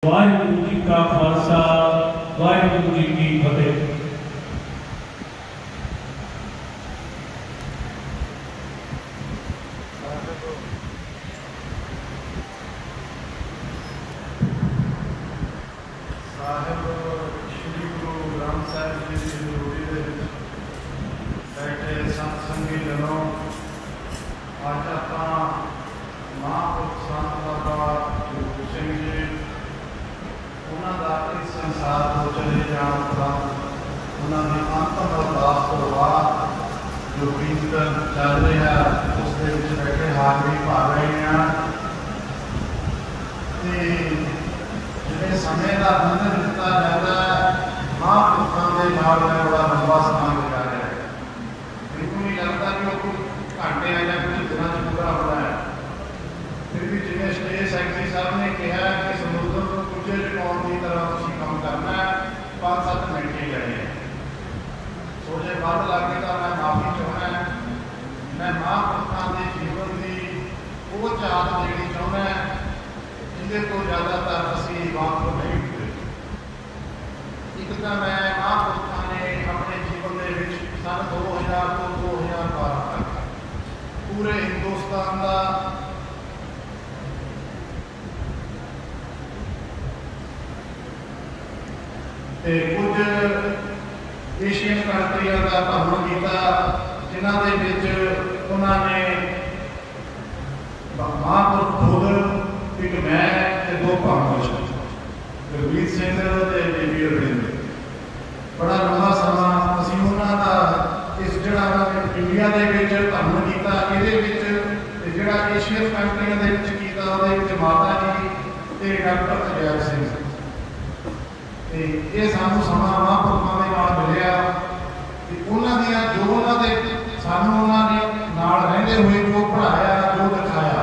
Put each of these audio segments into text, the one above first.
वाहिगुरू जी का खालसा वाहिगुरू जी की फतेह। एशियन कंट्रियों का भ्रमण किया जिन्होंने उन्होंने महापुरुष खुद एक मैं दो भावना गुरमीत सिंह देवी अरविंद बड़ा लंबा समा असी उन्होंने इस जरा इंडिया के भ्रमण किया ये जरा एशियन कंट्रियों के माता जी डॉक्टर अजैब सिंह ये सानू समा महापुरुषों के नाल मिलिया उन्होंने जो उन्होंने सानू उन्होंने नाल रहंदे हुए जो पढ़ाया जो दिखाया।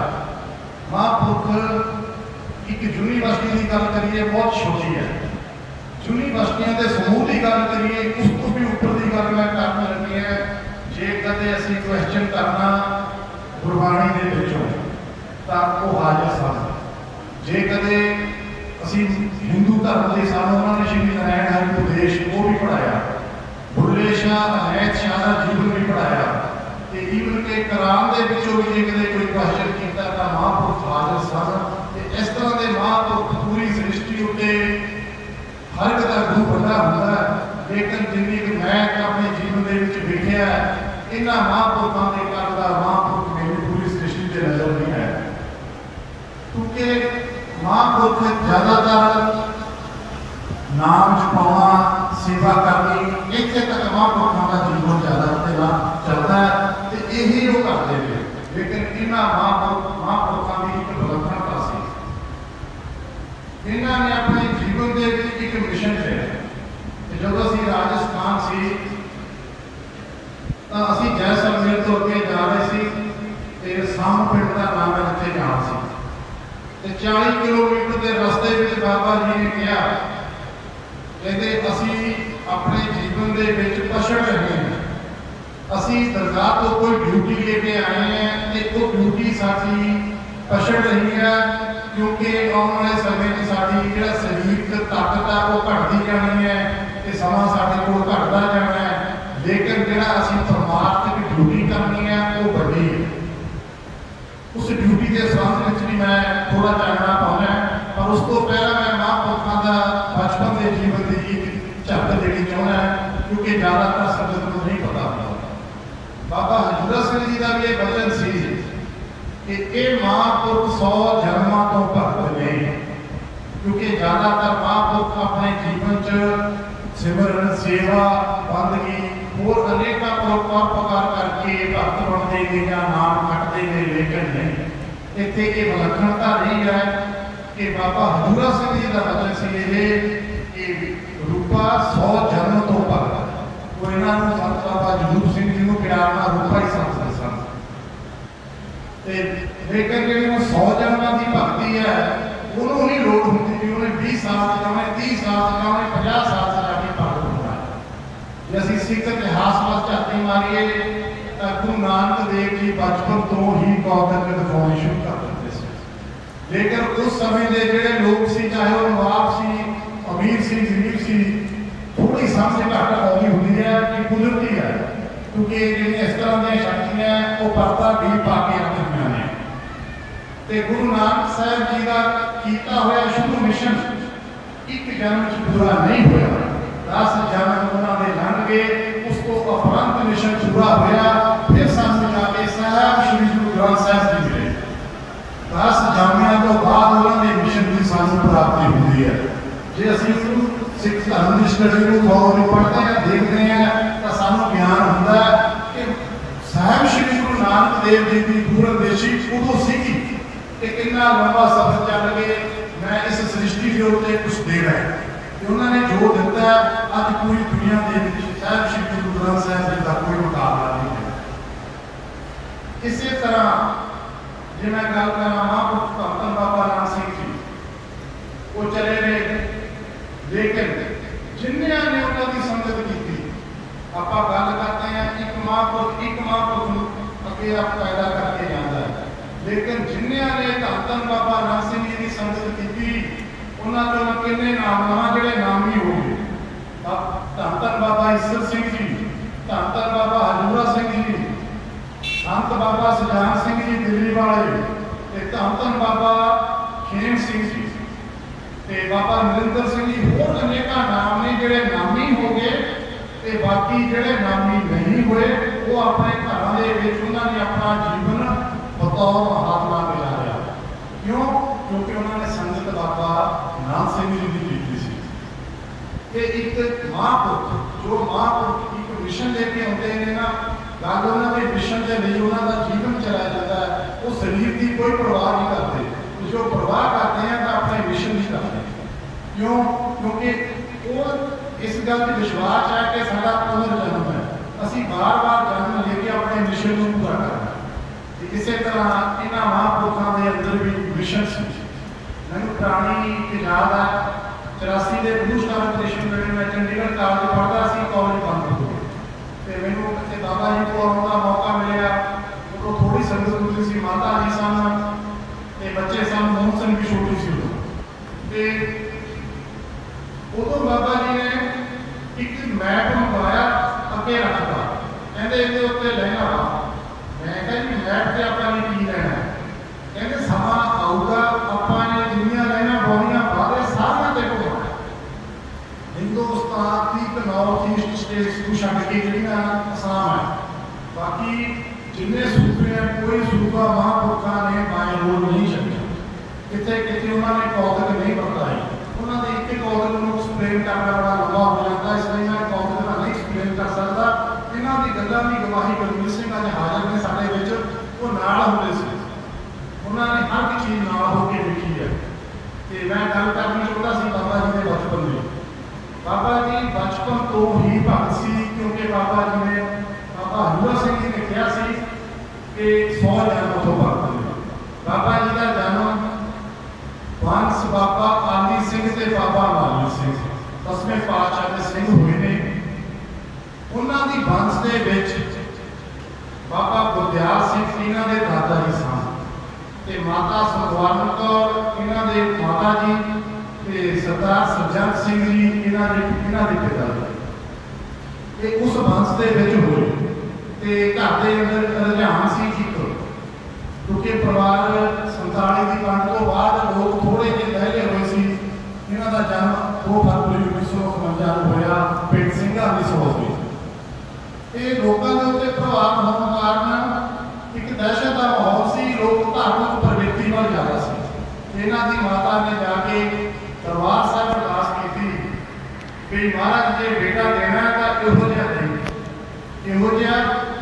महापुरुष एक यूनीवर्सिटी की गल करिए बहुत छोटी है, यूनीवर्सिटियों के समूह की गल करिए उस तो भी ऊपर की गल मैं करन लगी है। जे कदे असीं क्वेश्चन करना गुरबाणी दे विचों तां वो हाजिर सन, जे कदे असीं हिंदू धर्म के सानू उन्होंने श्री नारायण हरि उपदेश वो भी पढ़ाया, बुल्ले शाह अनैत शाह का जीवन भी पढ़ाया, ईवन के कुरान के विचों भी जे कोई क्वेश्चन किया तो महापुरुष हाजिर सन। इस तरह के महापुरुष पूरी सृष्टि उत्ते हर एक का रूप बड़ा होता है, लेकिन जिन्नी मैं अपने जीवन के वेखिया इन्होंने महापुरुषों के कल का महापुरुष मेरी पूरी सृष्टि से नजर नहीं आया, क्योंकि महापुरुष ज़्यादातर नाम जपाना सेवा करनी इतने तक महापुरुषों का जीवन ज़्यादा चलता है तो यही वो करते हैं। लेकिन इन्होंने महापुरुषों की एक विलक्षणता सी, इन्होंने अपने जीवन के एक मिशन है। जब असी राजस्थान से तो असी जैसलमेर तो अगे जा रहे थे, साम पिंड का नाम है जिथे जाना सी 40 किलोमीटर के रस्ते में बाबा जी ने कहा कहते असी अपने जीवन के पछड़ रहे हैं, असी दरगाह तो कोई ड्यूटी लेके आए हैं तो वो ड्यूटी साडी पछड़ रही है, क्योंकि आने वाले समय में साडी जो शरीर ताकत है वो घटती जानी है, तो समा साडे कोल घटता जाना है, लेकिन जो असी परमात्मिक ड्यूटी करनी है वो बड़ी है। उस ड्यूटी के संबंध में भी मैं थोड़ा जानना पाना है, पर उस तो पहला मैं महापुरुषों का बचपन के जीवन की झलक देनी चाहना है, क्योंकि ज़्यादातर संगत को नहीं पता होता। बाबा हजूरा सिंह जी का भी एक वचन सी कि ये महापुरुष 100 जन्मों तो भक्त ने, क्योंकि ज़्यादातर महापुरुष अपने जीवन च सिमरन सेवा बंदगी और अनेक परोपकार करके भक्त बनते गए या नाम कटते गए, लेकिन नहीं इतने ये विलक्षणता नहीं है कि बाबा हजूरा सिंह जी का वचन से रूपा 100 जन्म तो भगत, वो इन्होंने संत बाबा हजूर सिंह जी को प्यार ना रूपा ही समझते सन, लेकिन जी 100 जन्मों की भक्ति है उन्होंने नहीं लोड़ होती कि उन्हें 20 साल चलाने 30 साल चलाने 50 साल चला के भगत होना है। जे असीं सिख इतिहास वाल झाती मारीए तो गुरु नानक देव जी बचपन तो ही कौतक दिखाने शुरू कर देते थे। लेकिन उस समय के जोड़े लोग सी, चाहे वो नवाब सी, अमीर सी, गरीब सी, थोड़ी समझ घट आती होंगी है कि कुदरती है, क्योंकि इस तरह दी शक्तियां वो परता भी पा के रखियां ने। ते गुरु नानक साहब जी का किया हुआ शुभ मिशन एक जन्म च पूरा नहीं होया, 10 जन्म उन्होंने लंघ गए, उसको उपरंत मिशन पूरा होया। फिर सानू जाके साहब श्री गुरु ग्रंथ साहब जी मिले, 10 जामिया तो बाद उन्होंने मिशन की सानू प्राप्ति होती है। जे असीं सिख धर्म की स्टडी को गौर में पढ़ते हैं, देखते हैं, तो सानू ज्ञान होता है कि साहब श्री गुरु नानक देव जी की पूर्णदेशी उदों सीगी कि कितना लंबा सफर चल के मैं इस सृष्टि के उत्ते कुछ देना है। उन्होंने जो दिता अज पूरी दुनिया के साहब श्री गुरु ग्रंथ साहब जी का कोई मुकाबला नहीं है। इसी तरह जो मैं गल करा महापुरुष धन बाबा नानक सिंह जी, वो चले गए, लेकिन जिन्होंने उन्होंने संगत की, आप गल करते हैं एक महापुरुष अगे आप पैदा करके जाता है, लेकिन जिन्होंने धन बाबा नानक सिंह जी की संगत की, उन्होंने किन्ने नाम जोड़े नामी हो गए। धन बाबा ईसर सिंह जी, धन बाबा हजूरा सिंह जी, संत बाबा सुजान सिंह जी दिल्ली वाले, धन बाबा खेम सिंह जी, बाबा नरिंदर सिंह जी, होर अनेक नाम ने जोड़े नामी हो गए। बाकी जोड़े नामी नहीं हुए वो अपने घर उन्होंने अपना जीवन बतौर महात्मा गुजारा। क्यों? क्योंकि उन्होंने संगत बाबा नानक सिंह जी की कीती सी। एक महापुरुष जो महापुरुष एक मिशन लेके आते हैं ना, गल उन्होंने मिशन के लिए उन्होंने जीवन चलाया जाता है, वो शरीर की कोई परवाह नहीं करते। जो परवाह करते हैं तो अपने मिशन नहीं करते। क्यों? क्योंकि वो इस गल में विश्वास है कि साडा पुनर्जन्म है, असी बार बार जन्म लेके अपने मिशन को पूरा करना। इस तरह इन्होंने महापुरुषों के अंदर भी मिशन से मैं पुरानी याद है 84 के ब्लू स्टार ऑपरेशन वे मैं चंडीगढ़ कॉलेज पढ़ता सी, कॉलेज बंद हो गए तो मैंने कितने बाबा जी को आने का मौका मिले। उदो थोड़ी संगत होती सी, माता जी सन, बच्चे सन, मोहन सन भी छोटी सी उदो बाबा जी ने एक मैप मंगवाया, अगे रखता, कहते इसके उत्ते लहना वा। मैं कहा जी मैप से अपने की लेना है, कहते समा आऊगा अपने दुनिया लहना बोनिया बारे सारा देखो हिंदुस्तान की नॉर्थ ईस्ट स्टेट्स को छड़ के जी आसाम है, बाकी जिन्हें सूबे हैं कोई सूबा महापुरुषों ने बाएं रोड नहीं छड़िया, कितने कितने उन्होंने कौतक नहीं बताई। उन्होंने एक कौतक को एक्सप्लेन करना बड़ा लंबा हो जाता है, इसलिए मैं कौतक का नहीं एक्सप्लेन कर सकता। इन्हों की गलों की गवाही गुरमीत सिंह अज हाजिर ने साढ़े वो नाल होंगे से, उन्होंने हर एक चीज़ नाल होकर लिखी है। तो मैं गल करनी चाहता सी बाबा जी के बचपन में। बाबा जी बचपन तो ही भगत सी, क्योंकि बाबा जी ने बाबा हजूरा सिंह जी ने कहा सी कि 100 जन्म उतो भगत ने। बाबा जी का जन्म वंश बाबा आली सिंह से बाबा लाली सिंह 10वें पातशाह के सिंह हुए ने। उन्होंने वंश के विच बाबा गुरदयाल सिंह इन्हों के दादा जी सन, माता सुखवान कौर इन्हों के माता जी, सरदार सरजंद सिंह जी इन्हों के पिता जी। उस वंश के हुए घर के अंदर रुझान सी क्योंकि परिवार 47 की वंड तो बाद लोग थोड़े जे लहले हुए सी। इन्हों का जन्म 2 फरवरी 1951 होया पिंड सिंघा की सोच में। ये लोगों के उत्ते प्रभाव होने कारण एक दहशत का माहौल सी, लोग धार्मिक प्रवृत्ति वाल ज़्यादा सी। इन्हों की माता ने जाके दरबार साहब अरदास की कि महाराज जे बेटा देना है तो इहो जिहा नहीं, इहो जिहा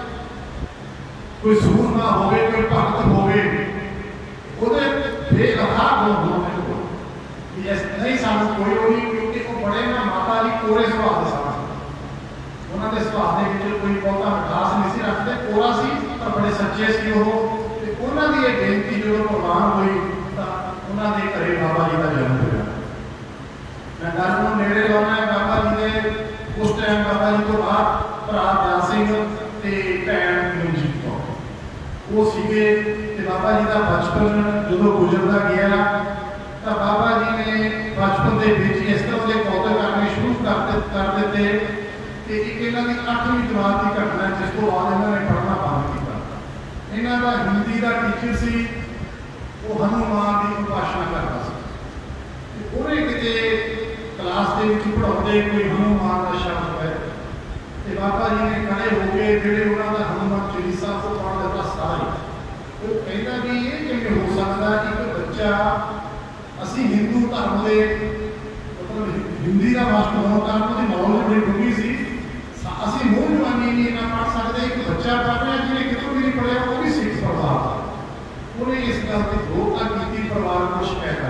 कोई सूर ना होवे, कोई भगत होवे, उहदे बेअथा गुण होने को नहीं सानू कोई होनी, क्योंकि वो बड़े ना माता जी कोरे सुभाव के सन। उन्होंने सुभाव के कोई बहुता मिठास नहीं सी रखते, कोरा सी पर बड़े सच्चे सी। उन्होंने ये बेनती जो प्रवान हुई तो उन्होंने घरे बाबा जी का जन्म होया। मैं गल को नेड़े लाना है बाबा जी के। उस टाइम बाबा जी को बाद भरा दयाल सिंह ते भैन मनजीत कौर वो सीगे ते बाबा बाबा जी का बचपन जो गुजरता गया तो बाबा जी ने बचपन के इस तरह के पौधे करने शुरू कर दिते कि एक इन्हों की 8वीं जमात की घटना जिस तो बाद इन्होंने पढ़ना बंद किया। इन्हों का हिंदी का टीचर सी वो हनुमान की उपासना करता सी। उन्हें किते क्लास के पढ़ाते कोई हनुमान का शब्द है तो बाबा जी ने खड़े होकर जोड़े उन्होंने हनुमान चालीसा को पढ़ दिता सारे। वो कहता भी ये किमें हो सकता कि एक बच्चा असी हिंदू धर्म के मतलब हिंदी का मास्टर होने कारण उसकी नॉलेज बड़ी डूंगी सी असी मूल जवानी नहीं इन्ना पढ़ सकते। एक बच्चा पढ़ रहा जिन्हें कितों भी नहीं पढ़िया वो भी सिख पढ़ा उन्हें इस गल की विरोधता की परिवार को शिकायत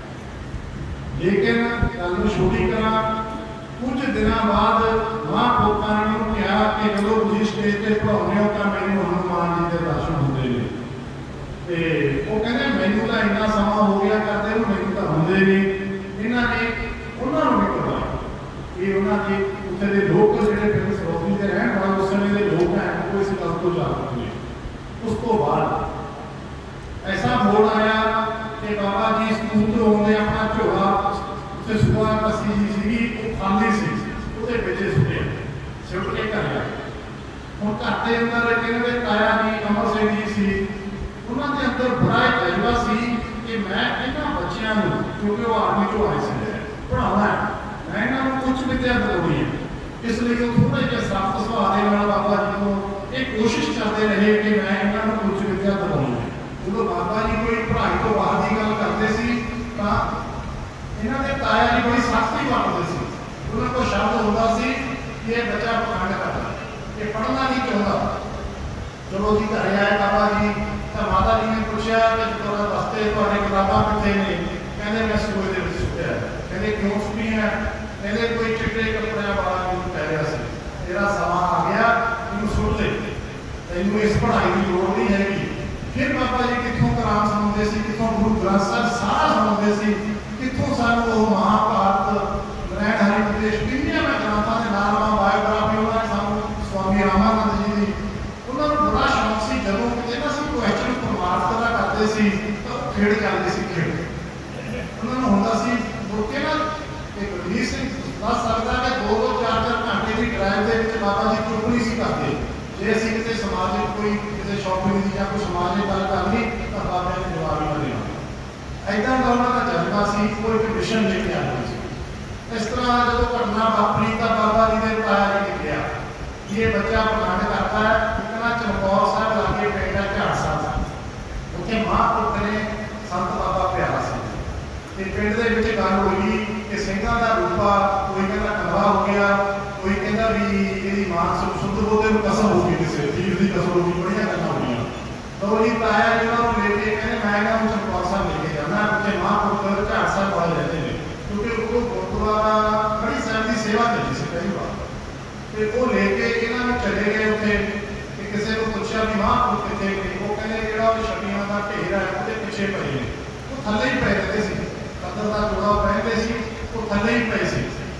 आई। लेकिन गल छोटी करा कुछ दिन बाद महापुरुषों ने उन्होंने कहा कि जो तुम स्टेज पर पढ़ाने हो तो मैं हनुमान जी के दर्शन होते हैं तो कहते मैनू तो इन्ना समा हो गया करते मैनू तो होंगे नहीं। इन्होंने उन्होंने भी करवाया ये उन्होंने उत्थे के लोग जोड़े पिंड सरोवरी के रहने वाले उस समय के लोग हैं वो इस गल को जागरूक हुए। उस तो बाद ऐसा मोड़ आया कि बाबा जी स्कूल तो आते अपना झोला उत्थे सुबह कसी जी सी वो खाली सी वो बच्चे सुटे सुट के घर आए। हम घर के अंदर इन्होंने ताया जी अमर सिंह जी सी उन्होंने अंदर बड़ा एक जज्बा सी कि मैं इन्होंने बच्चों को क्योंकि वो आर्मी चो आए थे पढ़ाना है मैं इन्होंने कुछ विद्या दिलानी है इसलिए वो थोड़ा जहा सख्त सुभाव के बाबा जी को एक कोशिश करते रहे कि मैं इन्होंने कुछ विद्या दिलानी है। जो बाबा जी कोई पढ़ाई तो बाहर की गल करते तो इन्होंने ताया जी बड़ी सख्ती वरतते उन्होंने को शब्द होता कि यह बच्चा पखंड करता ये पढ़ना नहीं चाहता। चलो जी घर आए बाबा जी तो माता जी ने पूछा कि तुहाडे वास्ते तुहाडे किताबां कित्थे ने कहते मैं सूए दे विच सुट्टिया कहते क्यों सुट्टियां कहते कोई चिट्टे कपड़े वाला मैनूं कह रहा सी तेरा समा आ गया इनू सुट दे तैनूं इस पढ़ाई की लोड़ नहीं हैगी। फिर बाबा जी कित्थों कुरान सुणाउंदे सी कित्थों गुरु ग्रंथ साहिब सारा सुणाउंदे सी कित्थों सानूं वो महाभारत ग्रहण हरिप्रदेश किन्नियां ग्रंथां दे नाम बायोग्राफी उन्होंने सानूं स्वामी रामानंद जी दी उन्होंने बड़ा शौक से जदों किते ना सी क्वेश्चन परमार्थ का करते सी तो खेड़ करते सी खेड़ उन्होंने होंदा सी मुड़ के ना एक रवीर सिंह दस सकता कि 2-2 4-4 घंटे की ड्राइव के विच बाबा जी चुप नहीं सी करते जे असीं किते समाजिक कोई किते शॉपिंग की या कोई समाजिक गल करनी तो बाबा ने जवाब ही ना देना ऐदा का उन्होंने जज्बा सी वो एक मिशन लेके आया सी। इस तरह जो घटना वापरी तो बाबा जी ने ताया जी ने कहा ये बच्चा पखंड करता है इतना चमकौर साहब लागे पिंड है झाड़ साहब उत्थे महापुरख ने संत बाबा प्यारा सी पिंड के गल हुई कि सिंघां दा रूपा कोई कहता कलवा हो गया कोई कहता भी ये मानसिक शुद्ध बोलते कसम हो गई किसी तीर की कसम होगी बड़िया गल्लां हो गई तो ये ताया जिन्होंने लेके कहते मैं इन्होंने चमकौर साहब लेके जाना उत्थे महापुरख झाड़ साहब वाले रहते हैं क्योंकि वो गुरुद्वारा खड़ी साहब की सेवा करती सी पहली बार तो वो लेके इन्होंने चले गए उत्थे किसी को पूछा भी महापुरख कितने गए वो कहते जो छटियां का ढेर है वो पिछे पे ने वो थले ही पे रहते सी कदर का जोड़ा पहनते सी वो थले ही पे सी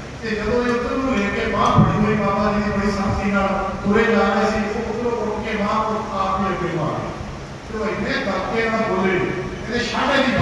जो ये उधर को लेके बाह फड़ी हुई बाबा जी ने बड़ी सख्ती तुरे जा रहे थे वो उधरों उठ के महापुरख आप ही अगे मार तो इन्ने धक्के ना बोले कहते शाड़े की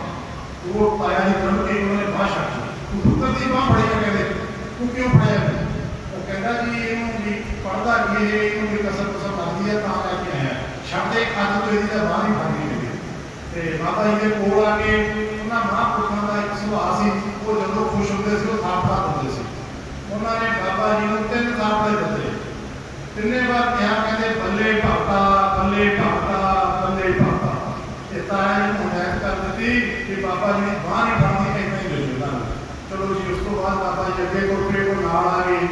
बाह वो पाया जी कर के उन्होंने बाह छाटी तू पुत्र की बाह फड़ी कहते तू क्यों फड़िया वो कहता जी इनू पढ़ता कि ये कसर कसर लगती है तो लैके आया शब्द एक अज तो यदि बाहर ही फड़ी गई तो बाबा जी के कोल आके उन्होंने महापुरखों का एक सुभाव से वो जो खुश होते थे थापड़ा दिते थे उन्होंने बाबा जी को 3 थापड़े दिते तिने बार कहा कहते बल्ले भगता बल्ले भगता बल्ले भगता ताया जी को हिदायत कर दी कि बाबा जी ने बाहर ही फड़नी कहना ही मिलता। चलो जी उस तो बाद बाबा जी अगे तुर पे वो नाल आ गए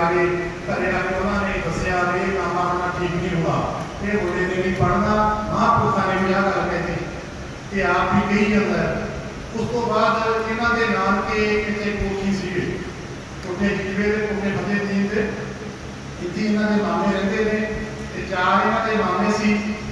घरे आके उन्होंने दसिया ये काम अपना ठीक नहीं हुआ ये बोले ने नहीं पढ़ना महापुरखों ने भी यह गल कहती कि आप भी कही जाता है। उस तो बाद इन्हों के नाम के इतने कोठी सी कोठे जीवे के कोठे फतेह दीन के इतनी इन्हों के मामे रहते हैं 4 इन्हों के मामे सी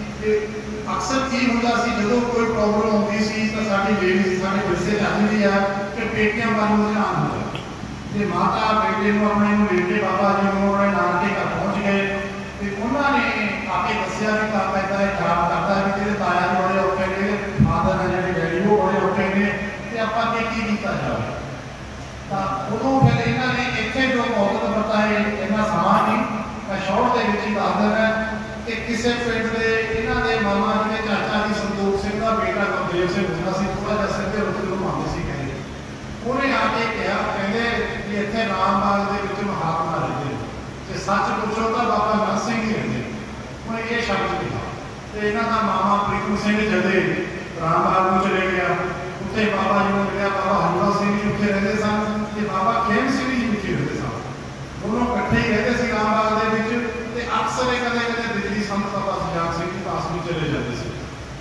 अक्सर की होंदा सी जो कोई प्रॉब्लम होती सी तो साडी लेडी साडे विरसे जाती है कि पेटियां वालों ध्यान होता जे माता बेटे को अपने लेके बाबा जी को अपने नानके घर पहुँच गए ਤੇ ਉਹਨਾਂ ਨੇ ਆ ਕੇ ਦੱਸਿਆ ਵੀ ਕੰਮ ਇੱਦਾਂ ਇਹ ਖਰਾਬ ਕਰਦਾ ਵੀ ਜਿਹੜੇ ਤਾਇਆ ਜੀ ਬੜੇ ਔਖੇ ਨੇ, ਫਾਦਰ ਨੇ ਜਿਹੜੇ ਡੈਡੀ ਉਹ ਬੜੇ ਔਖੇ ਨੇ, ਤੇ ਆਪਾਂ ਅੱਗੇ ਕੀ ਕੀਤਾ ਜਾਵੇ। ਤਾਂ ਉਦੋਂ ਫਿਰ ਇਹਨਾਂ ਨੇ ਇੱਥੇ ਜੋ ਮੌਕਤ ਵਰਤਾਏ, ਇੰਨਾ ਸਮਾਂ ਨਹੀਂ, ਮੈਂ ਸ਼ੌਟ ਦੇ ਵਿੱਚ ਹੀ ਦੱਸ ਦਿੰਦਾ ਕਿ ਕਿਸੇ ਪਿੰਡ ਦੇ ਇਹਨਾਂ ਦੇ ਮਾਮਾ ਜੀ ਦੇ ਚਾਚਾ ਜੀ ਸੰਤੋਖ ਸਿੰਘ ਦਾ ਬੇਟਾ ਗੁਰਦੇਵ ਸਿੰਘ ਹੁੰਦਾ ਸੀ, ਥੋੜਾ ਜਿਹਾ ਸਿਰ ਦੇ ਉੱਤੇ ਘੁਮਾਉਂਦੇ ਸੀ ਕਹਿੰਦੇ, ਉਹਨੇ ਆ ਕੇ ਕਿਹਾ, ਕਹਿੰਦੇ ਵੀ ਇੱਥੇ ਰਾਮਬਾਗ ਦੇ ਵਿੱਚ ਮਹਾਤਮਾ ਰਹਿੰਦੇ, ਤੇ ਸੱਚ ਪੁੱਛੋ ਤਾਂ ਬਾਬਾ ਨੰਦ ਸਿੰਘ ਹੀ ਰਹਿੰਦੇ। ਉਹਨੇ ਇਹ ਸ਼ਬਦ ਕਿਹਾ ਤੇ ਇਹਨਾਂ ਦਾ ਮਾਮਾ ਪ੍ਰੀਤਮ ਸਿੰਘ ਜਦੇ ਰਾਮਬਾਗ ਨੂੰ ਚਲੇ ਗਿਆ, ਉੱਥੇ ਬਾਬਾ ਜੀ ਨੂੰ ਮਿਲਿਆ, ਬਾਬਾ ਹਰਵਾ ਸਿੰਘ ਜੀ ਉੱਥੇ ਰਹਿੰਦੇ ਸਨ ਤੇ ਬਾਬਾ ਖੇਮ ਸਿੰਘ ਜੀ ਉੱਥੇ ਰਹਿੰਦੇ ਸਨ, ਦੋਨੋਂ ਇਕੱਠੇ ਹੀ ਰਹਿੰਦੇ ਸੀ ਰਾਮਬਾਗ ਦੇ ਵਿੱਚ। ਤੇ ਅਕਸਰ ਇਹ ਕਦੇ ਦਿੱਲੀ ਸੰਤ ਬਾਬਾ ਸੁਜਾਨ ਸਿੰਘ ਜੀ ਪਾਸ ਨੂੰ ਚਲੇ ਜਾਂਦੇ ਸੀ।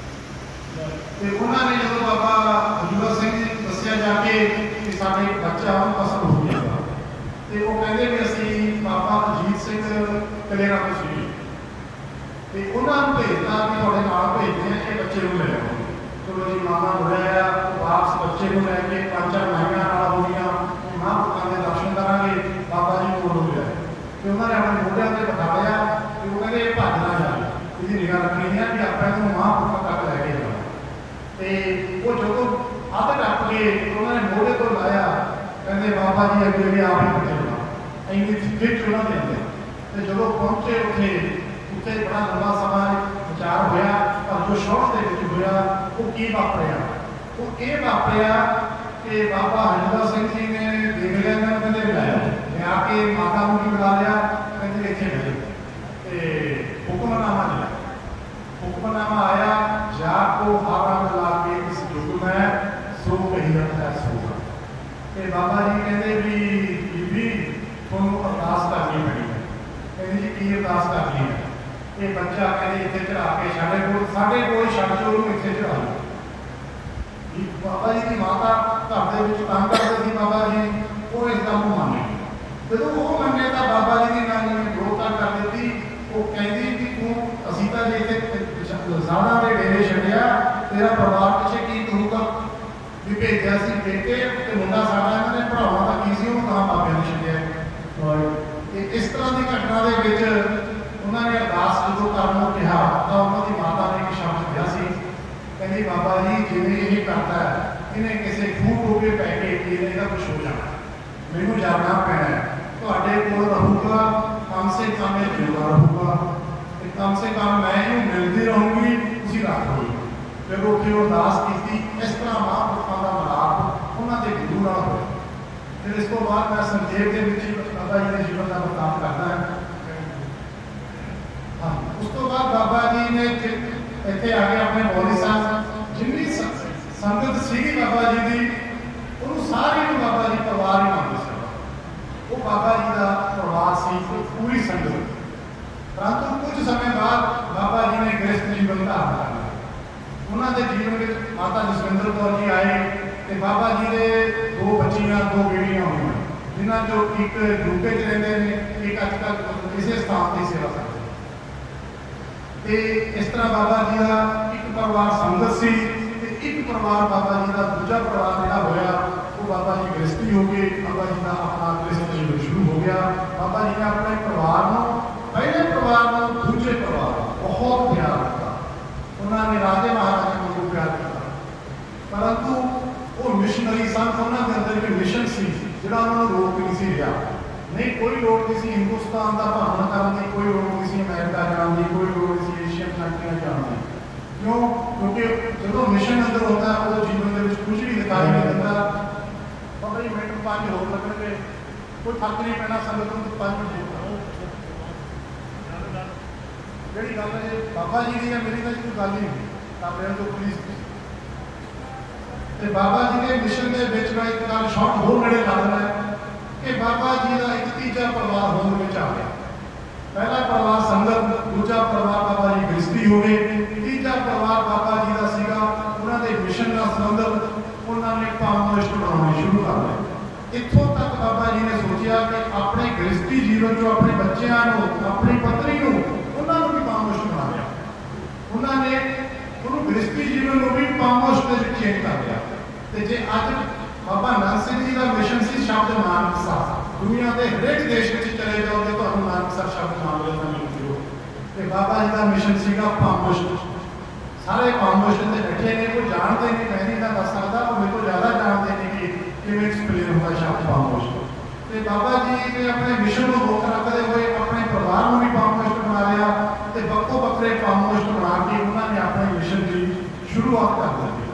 ਤੇ ਉਹਨਾਂ ਨੇ ਜਦੋਂ ਬਾਬਾ ਹਰਵਾ ਸਿੰਘ ਜੀ ਦੱਸਿਆ ਜਾ ਕੇ ਕਿ ਸਾਡੇ ਬੱਚਾ ਨੂੰ ਪਸੰਦ ਹੋ ਗਿਆ, ਤੇ ਉਹ ਕਹਿੰਦੇ ਵੀ ਅਸੀਂ ਬਾਬਾ ਅਜੀਤ ਸਿੰਘ ਕਲੇਰਾ ਤੋਂ ਸੀ, ਤੇ ਉਹਨਾਂ ਨੂੰ ਭੇਜਦਾ ਵੀ ਤੁਹਾਡੇ ਨਾਲ ਭੇਜਦੇ ਆ, ਇਹ ਬੱਚੇ ਨੂੰ ਲੈ ਆਓ। ਚਲੋ ਜੀ ਮਾਮਾ ਹੋਇਆ, ਵਾਪਸ ਬੱਚੇ ਨੂੰ ਲੈ ਕੇ 5-4 ਮਹੀਨਿਆਂ ਨਾਲ ਹੋ ਗਈਆਂ, ਮਹਾਂਪੁਰਖਾਂ ਦੇ ਦਰਸ਼ਨ ਕਰਾਂਗੇ, ਬਾਬਾ ਜੀ ਕੋਲ ਹੋ ਗਿਆ, ਤੇ ਉਹਨਾਂ ਨੇ ਆਪਣੇ ਮੋਢਿਆਂ ਤੇ ਬਿਠਾ ਲਿਆ, ਤੇ ਉਹ ਕਹਿੰਦੇ ਇਹ ਭੱਜ ਨਾ ਜਾਵੇ, ਇਹਦੀ ਨਿਗਾਹ ਰੱਖਣੀ ਹੈ ਵੀ ਆਪਾਂ ਇਹਨੂੰ ਮਹਾਂਪੁਰਖਾਂ ਤੱਕ ਲੈ ਕੇ ਜਾਣਾ। ਤੇ ਉਹ ਜਦੋਂ ਹੱਥ ਟੱਪ ਕੇ ਉਹਨਾਂ ਨੇ ਮੋਢੇ ਤੋਂ ਲਾਇਆ, ਕਹਿੰਦੇ ਬਾਬਾ ਜੀ ਅੱਗੇ ਵੀ ਆਪ ਹੀ ਚੱਲਣਾ, ਇੰਨੀ ਫਿੱਟ ਉਹਨਾਂ ਦੇ ਅੰਦਰ। ਤੇ ਜਦੋਂ ਪਹੁੰਚੇ ਉੱਥੇ ਬੜਾ ਲੰਬਾ ਸਮਾਂ ਵਿਚਾਰ ਹੋਇਆ, ਪਰ ਜੋ ਸ਼ੌਕ ਦੇ ਵਿੱਚ ਹੋਇਆ ਉਹ ਕੀ ਵਾਪਰਿਆ, ਉਹ ਇਹ ਵਾਪਰਿਆ ਕਿ ਬਾਬਾ ਹਰਜਿੰਦਰ ਸਿੰਘ ਜੀ ਨੇ ਦੇਖ ਲਿਆ, ਇਹਨਾਂ ਨੂੰ ਕਹਿੰਦੇ ਬੁਲਾਇਆ, ਲਿਆ ਕੇ ਮਾਤਾ ਨੂੰ ਵੀ ਬੁਲਾ ਲਿਆ, ਕਹਿੰਦੇ ਇੱਥੇ ਬੈਠੋ, ਤੇ ਹੁਕਮਨਾਮਾ ਲਿਆ। ਹੁਕਮਨਾਮਾ ਆਇਆ, ਜਾ ਕੋ ਹਾਰਾ ਮਿਲਾ ਕੇ ਇਸ ਯੁੱਗ ਮੈਂ ਸੋ ਕਹੀ ਰੱਖਦਾ ਸੋਗਾ। ਤੇ ਬਾਬਾ ਜੀ ਕਹਿੰਦੇ ਵੀ ਬੀਬੀ ਤੁਹਾਨੂੰ ਅਰਦਾਸ ਕਰਨੀ ਪੈਣੀ ਹੈ। ਕਹਿੰਦੇ ਜੀ ਕੀ ਅਰਦਾਸ ਕਰਨੀ ਹੈ? ਇਹ ਬੱਚਾ ਕਹਿੰਦੇ ਇੱਥੇ ਚੜਾ ਕੇ ਸਾਡੇ ਕੋਲ ਛੱਡ ਕੇ ਉਹਨੂੰ ਇੱਥੇ ਚੜਾ ਲਓ। ਬਾਬਾ ਜੀ ਦੀ ਮਾਤਾ ਘਰ ਦੇ ਵਿੱਚ ਕੰਮ ਕਰਦੇ ਸੀ, ਬਾਬਾ ਜੀ ਉਹ ਇਸ ਗੱਲ ਨੂੰ ਮੰਨੇ। ਜਦੋਂ ਉਹ ਮੰਨੇ ਤਾਂ ਬਾਬਾ ਜੀ ਦੀ ਨਾਨੀ ਨੇ ਵਿਰੋਧਤਾ ਕਰ ਦਿੱਤੀ। ਉਹ ਕਹਿੰਦੀ ਕਿ ਤੂੰ ਅਸੀਂ ਤਾਂ ਜੇ ਇੱਥੇ ਸਾਧਾਂ ਦੇ ਡੇਰੇ ਛੱਡਿਆ, ਤੇਰਾ ਪਰਿਵਾਰ ਪਿੱਛੇ ਕੀ ਕਰੂਗਾ? ਵੀ ਭੇਜਿਆ ਸੀ ਬੇਟੇ ਤੇ ਮੁੰਡਾ ਸਾਡਾ ਇਹਨਾਂ ਨੇ ਪੜਾਉਣਾ ਤਾਂ ਕੀ ਸੀ, ਉਹਨੂੰ ਤਾਂ ਬਾਬੇ ਨੇ ਛੱਡਿਆ। ਇਸ ਤਰ੍ਹਾਂ ਦੀ ਘਟਨਾ ਦੇ ਵਿੱਚ ਉਹਨਾਂ ਨੇ ਅਰਦਾਸ ਜਦੋਂ ਕਰਨ ਨੂੰ ਕਿਹਾ ਤਾਂ ਉਹਨਾਂ ਦੀ ਮਾਤਾ ਨੇ ਇੱਕ ਸ਼ਬਦ ਕਿਹਾ ਸੀ, ਕਹਿੰਦੀ ਬਾਬਾ ਜੀ ਜਿਵੇਂ ਇਹ ਕਰਦਾ ਹੈ, ਇਹਨੇ ਕਿਸੇ ਖੂਹ ਟੋਕੇ ਪੈ ਕੇ ਇਹਦਾ ਕੁਛ ਹੋ ਜਾਣਾ, ਮੈਨੂੰ ਜਾਣਾ ਪੈਣਾ, ਤੁਹਾਡੇ ਕੋਲ ਰਹੂਗਾ, ਕਮ ਸੇ ਕਮ ਇਹ ਜਿਉਂਦਾ ਰਹੂਗਾ, ਤੇ ਕਮ ਸੇ ਕਮ ਮੈਂ ਇਹਨੂੰ ਮਿਲਦੀ ਰਹੂੰਗੀ, ਤੁਸੀਂ ਰੱਖ ਲਓ। ਫਿਰ ਉੱਥੇ ਉਹ ਅਰਦਾਸ ਕੀਤੀ। ਇਸ ਤਰ੍ਹਾਂ ਮਹਾਂਪੁਰਖਾਂ ਦਾ ਮਿਲਾਪ ਉਹਨਾਂ ਦੇ ਗੁਰੂ ਨਾਲ ਹੋਇਆ। ਫਿਰ ਇਸ ਤੋਂ ਬਾਅਦ ਮੈਂ ਸੰਖੇਪ ਦੇ ਵਿੱਚ ਬਾਬਾ ਜੀ ਦੇ ਜੀਵਨ ਦਾ ਵਰਤਾਂਤ ਕਰਦਾ ਹਾਂ। ਉਸ ਤੋਂ ਬਾਅਦ ਬਾਬਾ ਜੀ ਨੇ ਇੱਥੇ ਆ ਕੇ ਆਪਣੇ ਬੋਲੀ ਸਾਹਿਬ ਜਿੰਨੀ ਸੰਗਤ ਸੀਗੀ ਬਾਬਾ ਜੀ ਦੀ, ਉਹਨੂੰ ਸਾਰੀ ਨੂੰ ਬਾਬਾ ਜੀ ਪਰਿਵਾਰ ਹੀ ਮੰਨਦੇ ਸੀ। ਉਹ ਬਾਬਾ ਜੀ ਦਾ ਪਰਿਵਾਰ ਸੀ, ਪੂਰੀ ਸੰਗਤ। ਪਰੰਤੂ ਕੁਝ ਸਮੇਂ ਬਾਅਦ ਬਾਬਾ ਜੀ ਨੇ ਗ੍ਰਸਥ ਜੀਵਨ ਧਾਰਨ ਕਰ ਲਿਆ। ਉਹਨਾਂ ਦੇ ਜੀਵਨ ਵਿੱਚ ਮਾਤਾ ਜਸਵਿੰਦਰ ਕੌਰ ਜੀ ਆਏ ਤੇ ਬਾਬਾ ਜੀ ਦੇ 2 ਬੱਚੀਆਂ 2 ਬੇੜੀਆਂ ਹੋਈਆਂ, ਜਿਨ੍ਹਾਂ ਚੋਂ ਇੱਕ ਯੂਕੇ 'ਚ ਰਹਿੰਦੇ ਨੇ, ਇੱਕ ਅੱਜ ਤੱਕ ਕਿਸੇ ਸਥਾਨ ਦੀ ਸੇਵਾ ਕਰਦੇ। ਤੇ ਇਸ ਤਰ੍ਹਾਂ ਬਾਬਾ ਜੀ ਦਾ ਇੱਕ ਪਰਿਵਾਰ ਸੰਗਤ ਸੀ ਤੇ ਇੱਕ ਪਰਿਵਾਰ ਬਾਬਾ ਜੀ ਦਾ ਦੂਜਾ ਪਰਿਵਾਰ ਜਿਹੜਾ ਹੋਇਆ ਉਹ ਬਾਬਾ ਜੀ ਗ੍ਰਸਤੀ ਹੋ ਗਏ। ਬਾਬਾ ਜੀ ਦਾ ਆਪਣਾ ਗ੍ਰਸਤ ਜੀਵਨ ਸ਼ੁਰੂ ਹੋ ਗਿਆ। ਬਾਬਾ ਜੀ ਨੇ ਆਪਣੇ ਪਰਿਵਾਰ ਨੂੰ, ਪਹਿਲੇ ਪਰਿਵਾਰ ਨੂੰ ਦੂਜੇ ਪਰਿਵਾਰ ਬਹੁਤ ਪਿਆਰ ਦਿੱਤਾ। ਉਹਨਾਂ ਨੇ ਰਾਜੇ ਮਹਾਰਾਜੇ ਨੂੰ ਪਿਆਰ ਕੀਤਾ, ਪਰੰਤੂ ਉਹ ਮਿਸ਼ਨਰੀ ਸਨ। ਉਹਨਾਂ ਦੇ ਅੰਦਰ ਇੱਕ ਮਿਸ਼ਨ ਸੀ ਜਿਹੜਾ ਉਹਨਾਂ ਨੂੰ ਰੋਕ ਨਹੀਂ ਸੀ ਰਿਹਾ। ਨਹੀਂ ਕੋਈ ਲੋੜ ਨਹੀਂ ਸੀ ਹਿੰਦੁਸਤਾਨ ਦਾ ਭਰਮ ਕਰਨ ਦੀ, ਕੋਈ ਲੋੜ ਨਹੀਂ ਸੀ ਅਮਰੀਕਾ ਜਾਣ ਦੀ, ਕੋਈ ਲੋੜ ਨਹੀਂ ਸੀ ਏਸ਼ੀਅਨ ਕੰਟਰੀਆਂ ਜਾਣ ਦੀ। ਕਿਉਂ? ਕਿਉਂਕਿ ਜਦੋਂ ਮਿਸ਼ਨ ਅੰਦਰ ਹੁੰਦਾ ਉਹ ਜੀਵਨ ਦੇ ਵਿੱਚ ਕੁਝ ਵੀ ਦਿਖਾਈ ਨਹੀਂ ਦਿੰਦਾ। ਬਾਬਾ ਜੀ ਮਿੰਟ 5 ਹੋਰ ਲੱਗਣਗੇ, ਕੋਈ ਫਰਕ ਨਹੀਂ ਪੈਣਾ ਸੰਗਤ ਨੂੰ। 5 ਮਿੰਟ ਜਿਹੜੀ ਗੱਲ ਹੈ ਬਾਬਾ ਜੀ ਦੀ ਹੈ, ਮੇਰੀ ਤਾਂ ਕੋਈ ਗੱਲ ਹੀ ਨਹੀਂ। ਕਾਬਰਿਆਂ ਤੋਂ ਪੁਲਿਸ ਤੇ ਬਾਬਾ ਜੀ ਦੇ ਮਿਸ਼ਨ ਦੇ ਵਿੱਚ ਮੈਂ ਇੱਕ ਗੱਲ ਸ਼ੌਕ ਹੋਰ ਨੇੜੇ ਲਾ ਦੇਣਾ ਕਿ ਬਾਬਾ ਜੀ ਦਾ ਇੱਕ ਤੀਜਾ ਪਰਿਵਾਰ ਹੋਂਦ ਵਿੱਚ ਆ ਗਿਆ। ਪਹਿਲਾ ਪਰਿਵਾਰ ਸੰਗਤ, ਦੂਜਾ ਪਰਿਵਾਰ ਬਾਬਾ ਜੀ ਗ੍ਰਸਤੀ ਹੋ ਗਏ, ਤੀਜਾ ਪਰਿਵਾਰ ਬਾਬਾ ਜੀ ਦਾ ਸੀਗਾ ਉਹਨਾਂ ਦੇ ਮਿਸ਼ਨ ਨਾਲ ਸੰਬੰਧਿਤ। ਉਹਨਾਂ ਨੇ ਕਾਮਨਿਸਟ ਬਣਾਉਣੇ ਸ਼ੁਰੂ ਕਰ ਲਏ। ਇੱਥੋਂ ਤੱਕ ਬਾਬਾ ਜੀ ਨੇ ਸੋਚਿਆ ਕਿ ਆਪਣੇ ਗ੍ਰਸਤੀ ਜੀਵਨ 'ਚੋਂ ਆਪਣੇ ਬੱਚਿਆਂ ਨੂੰ, ਆਪਣੀ ਪਤਨੀ ਨੂੰ, ਉਹਨਾਂ ਨੂੰ ਵੀ ਕਾਮਨਿਸਟ ਬਣਾ ਲਿਆ। ਉਹਨਾਂ ਨੇ ਉਹਨੂੰ ਗ੍ਰਸਤੀ ਜੀਵਨ ਨੂੰ ਵੀ ਕਾਮਨਿਸਟ ਦੇ ਵਿੱਚ ਚੇਂਜ ਕਰ ਲਿਆ। ਤੇ ਜੇ ਅੱਜ ਬਾਬਾ ਨੰਦ ਸਿੰਘ ਜੀ ਦਾ ਮਿਸ਼ਨ ਸੀ ਸ਼ਬਦ ਨਾਨਕਸਰ, ਦੁਨੀਆ ਦੇ ਹਰੇਕ ਦੇਸ਼ ਵਿੱਚ ਚਲੇ ਜਾਓ ਤੇ ਤੁਹਾਨੂੰ ਨਾਨਕਸਰ ਸ਼ਬਦ ਨਾਲ ਮਿਲੇਗਾ। कि बाबा जी का मिशन सीगा पामुश्त। सारे पामुश्त से बैठे ने, कोई जानते नहीं, मैं नहीं दस सकता, वो मेरे को ज़्यादा जानते नहीं कि एक्सप्लेन होगा शब्द पामुश्त। तो बाबा जी ने अपने मिशन को मुख रखते हुए अपने परिवार को भी पामुश्त बना लिया, तो बक्को बकरे पामुश्त बना के उन्होंने अपने मिशन की शुरुआत कर दी।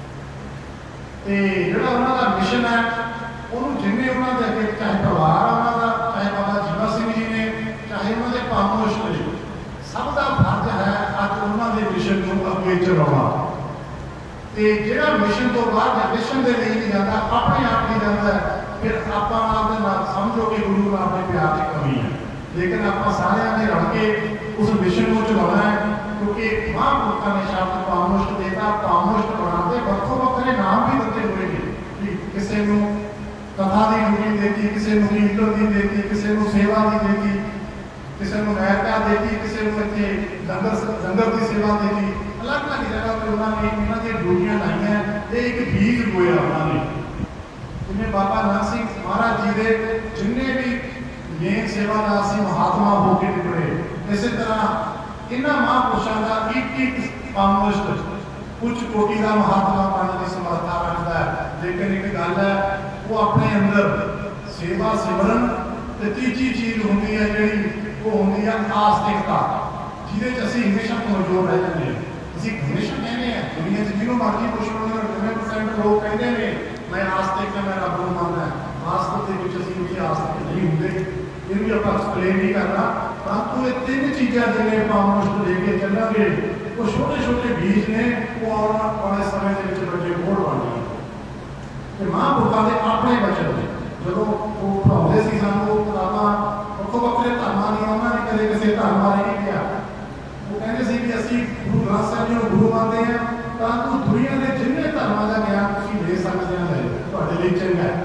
तो जोड़ा उन्होंने मिशन है उन्होंने जिन्हें उन्होंने अगे चाहे परिवार उन्होंने, चाहे बाबा जीवा सिंह जी ने, चाहे उन्होंने पामुश्त ने, सबका फर्ज है अज उन्होंने मिशन को अगे चलाना। तो जो मिशन तो बाद मिशन के लिए नहीं जाता, अपने आप नहीं जाता, फिर आप समझो कि गुरु नानक के प्यार की कमी है। लेकिन आप सारे ने रल के उस मिशन को चलाना है, क्योंकि महापुरुषों ने शब्द पामुश्त देता, पामुश्त बनाते बखो बखरे नाम भी दिते हुए कि किसी को कथा की ड्यूटी देती, किसी को कीर्तन की देती, किसी को सेवा की देती, किसी को महका देती, किसी को इतने लंगर की सेवा देती, अलग अलग जगह पर उन्होंने इन्होंने ड्यूटियां लाई हैं। ये एक बीज बोया उन्होंने, जिन्हें बाबा नानक सिंह महाराज जी के जिन्हें भी मेन सेवादार से महात्मा होकर निकले, इस तरह इन्होंने महापुरुषों का एक पामुश्त कुछ कोटि का महात्मा बनने की समर्था रखता है। लेकिन एक गल है, वो अपने अंदर सेवा सिमरन ते तीजी चीज होती है जी, वो होती है आस्तिकता, जिसे असी हमेशा कमजोर रह जाते हैं। ਅਸੀਂ ਹਮੇਸ਼ਾ ਕਹਿੰਦੇ ਆ ਦੁਨੀਆ 'ਚ ਜਿਹਨੂੰ ਮਰਜ਼ੀ ਪੁੱਛ ਲਓ, 90% ਲੋਕ ਕਹਿੰਦੇ ਨੇ ਮੈਂ ਆਸਤਿਕ ਹਾਂ, ਮੈਂ ਰੱਬ ਨੂੰ ਮੰਨਦਾ। ਆਸਤਿਕ ਦੇ ਵਿੱਚ ਅਸੀਂ ਉੱਥੇ ਆਸਤਿਕ ਨਹੀਂ ਹੁੰਦੇ, ਇਹਨੂੰ ਵੀ ਆਪਾਂ ਐਕਸਪਲੇਨ ਨਹੀਂ ਕਰਨਾ। ਪਰੰਤੂ ਇਹ ਤਿੰਨ ਚੀਜ਼ਾਂ ਜਿਵੇਂ ਪਾमुश्त ਲੈ ਕੇ ਚੱਲਾਂਗੇ, ਉਹ ਛੋਟੇ ਛੋਟੇ ਬੀਜ ਨੇ, ਉਹ ਆਉਣ ਵਾਲੇ ਸਮੇਂ ਦੇ ਵਿੱਚ ਵੱਡੇ ਮੋੜ ਬਣ ਜਾਣਗੇ। ਤੇ ਮਹਾਂਪੁਰਖਾਂ ਦੇ ਆਪਣੇ ਬਚਨ ਨੇ, ਜਦੋਂ ਉਹ ਪੜ੍ਹਾਉਂਦੇ ਸੀ ਸਾਨੂੰ ਉਹ ਕਿਤਾਬਾਂ ਵੱਖੋ ਵੱਖਰੇ ਧਰਮਾਂ ਦੀਆਂ, ਉਹਨਾਂ ਨੇ ਕਦੇ ਕਿਸੇ ਧਰਮ ਬਾਰੇ ਨਹੀਂ ਕਿਹਾ। वो कहते थे कि असी गुरु ग्रंथ साहब जी को गुरु मानते हैं, परंतु दुनिया के जिन्हें धर्मों का ज्ञान तुम ले सकते हैं, तुहाडे लिए चंगा है।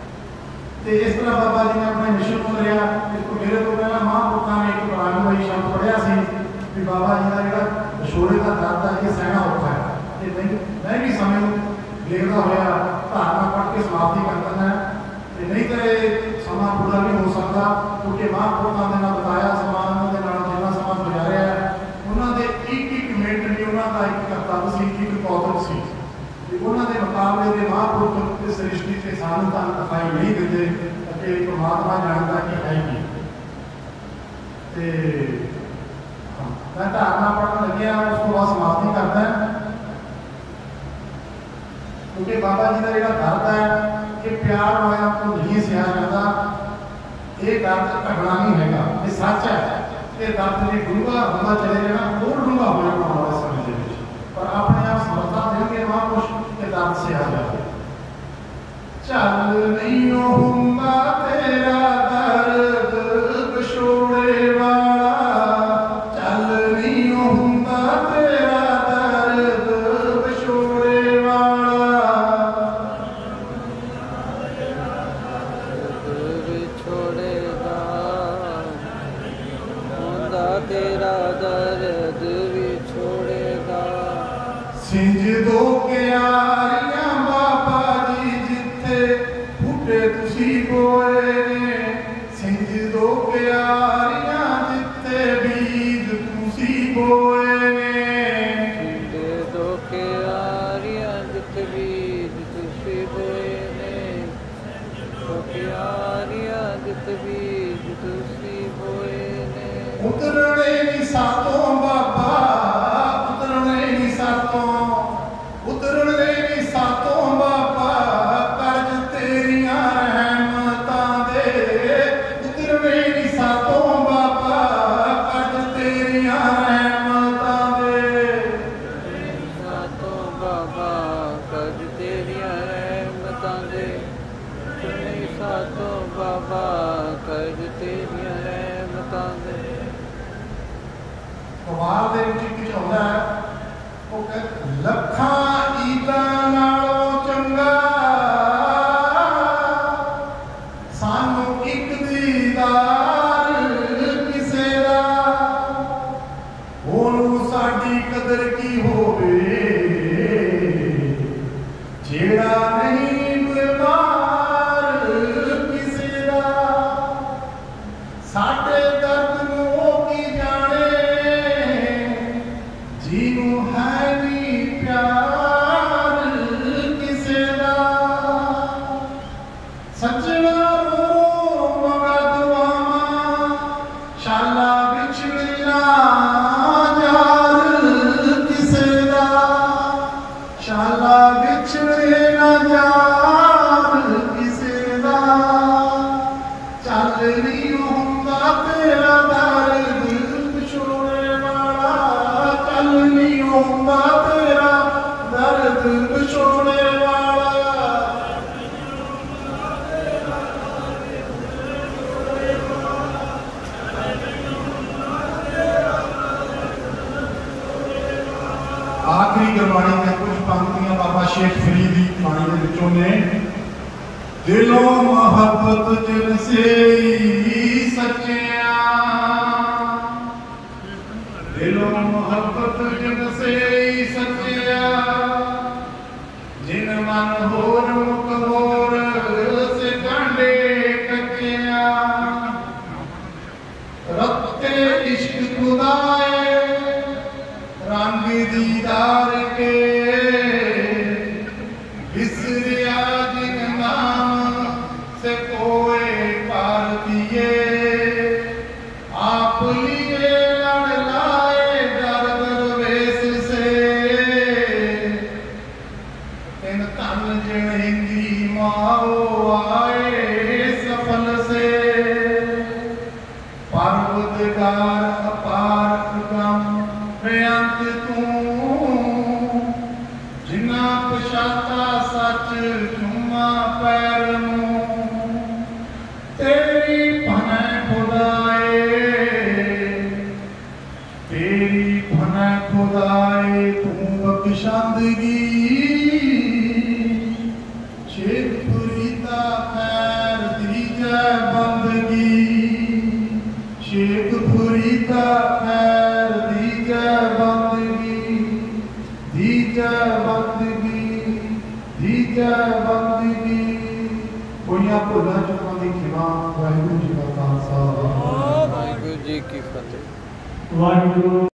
तो इस तरह बाबा जी ने अपने मिशन को लिया। इसको मेरे तो पहला महापुरुषों ने एक पुरानी शब्द पढ़िया सी कि बाबा जी का जो विछोड़े का दर्द है ये सहना औखा है। मैं भी समय देखता हुआ धारणा पढ़ के समाप्ति कर देना है, नहीं तो ये समा पूरा भी हो सकता, क्योंकि महापुरुषों ने बताया समान के जिन्ना समा गुजारिया है, उन्होंने एक एक मिनट भी उन्होंने एक करतव्य सी, एक कौतक सी। उन्होंने मुकाबले के महापुरुष इस सृष्टि से सानू तक दिखाई नहीं देते कि परमात्मा जानता कि है ही। मैं धारणा पढ़ने लगे उसको बाद समाप्ति करता है, क्योंकि बाबा जी का जो दर्द है कि प्यार होया तो नहीं सहा जाता, ये दर्द घटना नहीं है, ये सच है। ये दर्द जी डूंगा होता चले जाना, और डूंगा हो जाना हमारे समय के, पर अपने आप समर्था देंगे महापुरुष के दर्द से आ जाए। चल नहीं होगा तेरा दर्द विछोड़े वाला, चल नहीं होगा तेरा दर्द विछोड़े वाला, विछोड़ेगा होगा तेरा दर्द विछोड़ेगा। सिंज दो क्यारियां बाबा जी जिथे बूटे तुसी बोए ने, सिंज दो क्यारियां जिथे बीज तुसी बोए ने, सिंज दो क्यारियां जिथे बीज तुसी बोए ने, दो क्यारियां जिथे बीज तुसी बोए ने। उतरने नी सातों बाबा, उतरने नी सातों, उतरने नी सातों बाबा, कर्ज तेरियां रहमतां दे, उतरने नी सातों बाबा, कर्ज तेरियां रहमतां दे, सातों बाबा कर्ज तेरियां रहमतां दे, उतरने सातों बाबा कर्ज तेरियां रहमतां दे। कमाल दे विच कुछ होंदा है, वो कहते लखां ईदां नालों चंगा सानू एक दीदार किसे दा, ओनू साडी कदर की होवे, जेड़ा नहीं बीमार किसे दा, साडे दर्द नू की जाने, बिछड़ा रो मगा दुआवा शाला बिछड़ा यार किसे दा शाला बिछड़ा यार किसे दा चल नहीं होंदा तेरा दर्द छोड़े वाला चल नहीं होंदा तेरा दर्द छोड़े वाला आखिरी गुरबाणी में कुछ पंक्तियां बाबा शेख फरीद की बाणी के विचों ने दिलों मोहब्बत जिनसे सच्चिया दिलों मोहब्बत जिनसे सच्चिया जिन मन होर मुकबोर से कांडे कच्चिया रत्ते इश्क खुदाए रंग दीदार के बिसरिया जिन नाम से कोई पार दिए आप लिए लड़ लाए दर दरवेश से इन तन जिंदगी माओ आए सफल से परवरदिगार अपार गम बेअंत तू जिन्ना पछाता सच चुम्मा पैर नू तेरी भनै खुदाए तू बख्शंदगी शेख फरीदा खैर दी जय बंदगी शेख फरीदा खैर दी जय बंदगी दी जय बंदगी दी जय बंदगी कोइयां भुलां चुकां दी खिमा वाहिगुरू जी का खालसा वाहिगुरू जी की फतेह। वाहिगुरू।